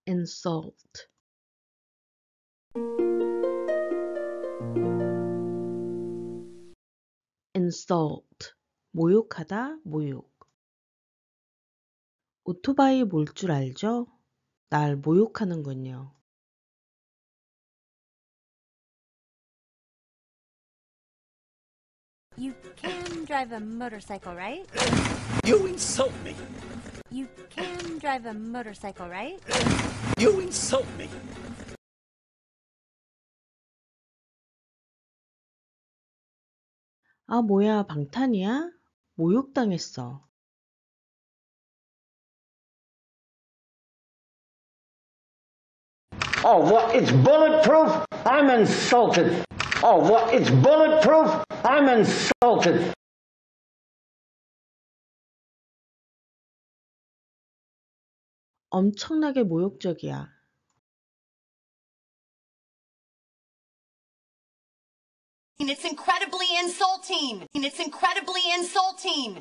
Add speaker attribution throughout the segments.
Speaker 1: insult, insult, 모욕하다, 모욕. 오토바이 몰 줄 알죠? 날 모욕하는군요.
Speaker 2: You can drive a motorcycle, right?
Speaker 3: You insult me.
Speaker 2: You can drive a motorcycle, right?
Speaker 3: You insult me.
Speaker 1: 아, 뭐야, 방탄이야? 모욕당했어.
Speaker 4: Oh, what? It's bulletproof? I'm insulted. Oh, what? It's bulletproof? I'm insulted.
Speaker 1: 엄청나게 모욕적이야.
Speaker 5: It's incredibly insulting. It's incredibly insulting.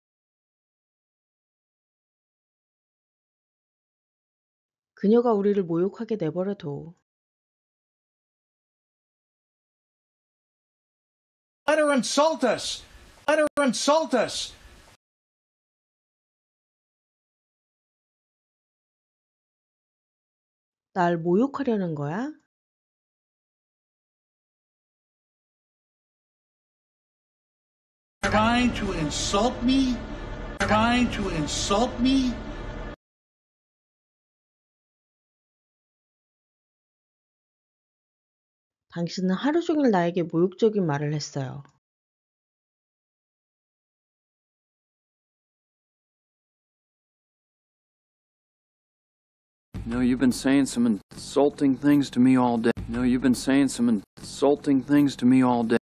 Speaker 1: 그녀가 우리를 모욕하게 내버려둬.
Speaker 6: Let her insult us. Let her insult us.
Speaker 1: 날 모욕하려는 거야?
Speaker 6: Trying to insult me? Trying to insult me?
Speaker 1: 당신은 하루 종일 나에게 모욕적인 말을 했어요.
Speaker 7: You know, you've been saying some insulting things to me all day. You know, you've been saying some insulting things to me all day.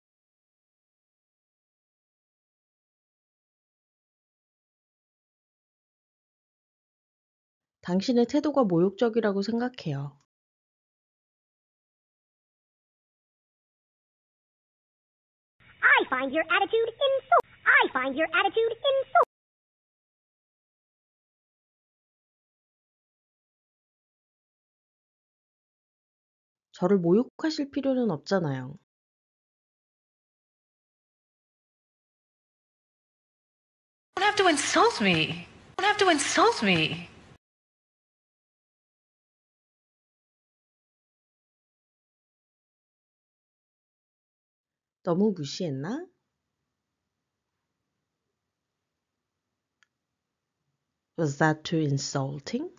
Speaker 1: 당신의 태도가 모욕적이라고 생각해요.
Speaker 8: I find your attitude insult. I find your attitude insult.
Speaker 1: 저를 모욕하실 필요는 없잖아요.
Speaker 9: You don't have to insult me. You don't have to insult me.
Speaker 1: 너무 무시했나? Was that too insulting?